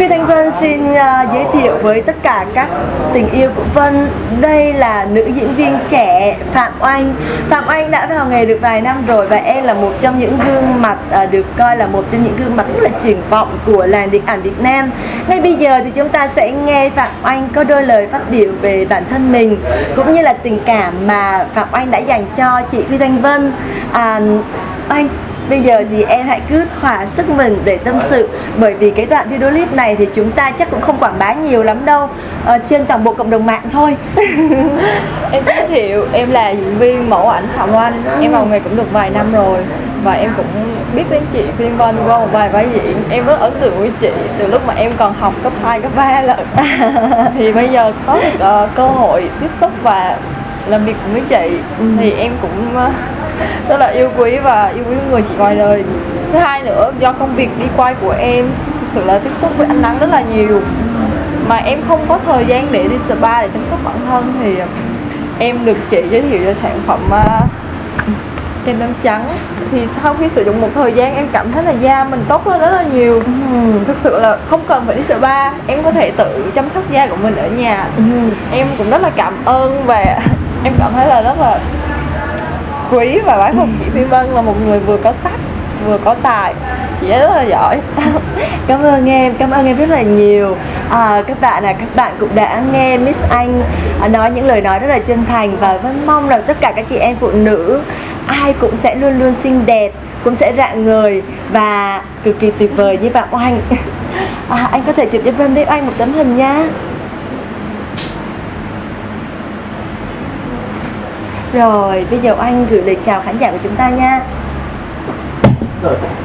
Phi Thanh Vân xin giới thiệu với tất cả các tình yêu của Vân. Đây là nữ diễn viên trẻ Phạm Oanh. Phạm Oanh đã vào nghề được vài năm rồi và em là một trong những gương mặt được coi là một trong những gương mặt rất là triển vọng của làng điện ảnh Việt Nam. Ngay bây giờ thì chúng ta sẽ nghe Phạm Oanh có đôi lời phát biểu về bản thân mình cũng như là tình cảm mà Phạm Oanh đã dành cho chị Phi Thanh Vân. Anh, bây giờ thì em hãy cứ thỏa sức mình để tâm sự, bởi vì cái đoạn video clip này thì chúng ta chắc cũng không quảng bá nhiều lắm đâu, trên toàn bộ cộng đồng mạng thôi. Em giới thiệu, em là diễn viên mẫu ảnh Phạm Oanh. Em vào nghề cũng được vài năm rồi và em cũng biết đến chị Phi Thanh Vân qua một vài vai diễn. Em rất ấn tượng với chị từ lúc mà em còn học cấp 2, cấp 3 lận. Thì bây giờ có được cơ hội tiếp xúc và làm việc với chị thì em cũng rất là yêu quý và yêu quý người chị ngoài đời. Thứ hai nữa, do công việc đi quay của em thực sự là tiếp xúc với ánh nắng rất là nhiều mà em không có thời gian để đi spa để chăm sóc bản thân, thì em được chị giới thiệu cho sản phẩm kem đánh trắng. Thì sau khi sử dụng một thời gian em cảm thấy là da mình tốt hơn rất là nhiều. Thực sự là không cần phải đi spa, em có thể tự chăm sóc da của mình ở nhà. Em cũng rất là cảm ơn và em cảm thấy là rất là quý và bái phục chị Phi Vân là một người vừa có sắc vừa có tài. Chị ấy rất là giỏi. Cảm ơn em rất là nhiều. Các bạn cũng đã nghe Miss Anh nói những lời nói rất là chân thành, và Vân mong rằng tất cả các chị em phụ nữ ai cũng sẽ luôn luôn xinh đẹp, cũng sẽ rạng ngời và cực kỳ tuyệt vời như Phạm Oanh. Anh có thể chụp cho Vân với anh một tấm hình nha. Rồi, bây giờ anh gửi lời chào khán giả của chúng ta nha. Rồi.